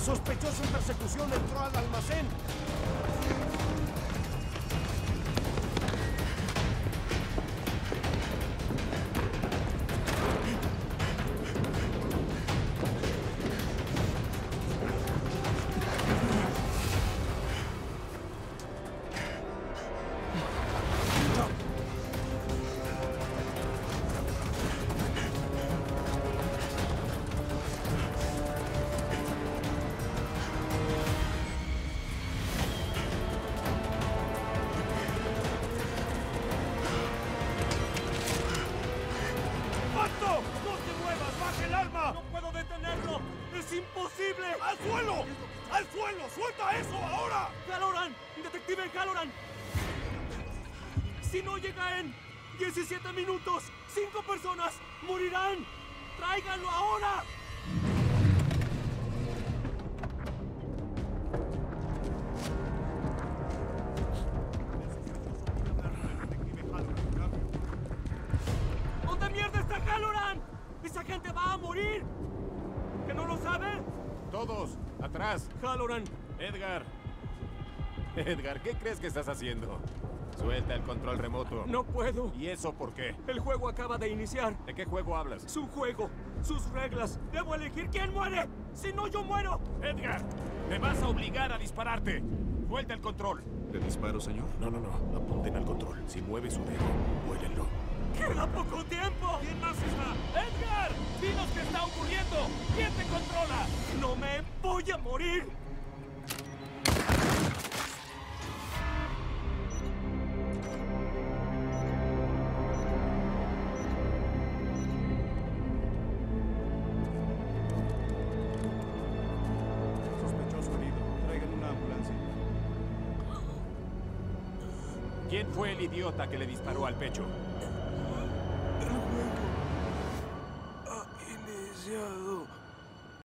Sospechoso en persecución entró al almacén. ¡Al suelo! ¡Al suelo! ¡Suelta eso ahora! ¡Halloran! ¡Detective Halloran! Si no llega en 17 minutos, 5 personas morirán. ¡Tráiganlo ahora! ¿Dónde mierda está Halloran? ¡Esa gente va a morir! ¿Que no lo sabe? Todos, atrás. Halloran. Edgar. Edgar, ¿qué crees que estás haciendo? Suelta el control remoto. No puedo. ¿Y eso por qué? El juego acaba de iniciar. ¿De qué juego hablas? Su juego, sus reglas. Debo elegir quién muere. Si no, yo muero. Edgar, me vas a obligar a dispararte. Suelta el control. ¿Le disparo, señor? No. Apunten al control. Si mueve su dedo, vuélenlo. ¡Queda poco tiempo! ¿Quién más está? ¡Edgar! ¡Dinos qué está ocurriendo! ¿Quién te controla? ¡No me voy a morir! Sospechoso herido. Traigan una ambulancia. ¿Quién fue el idiota que le disparó al pecho?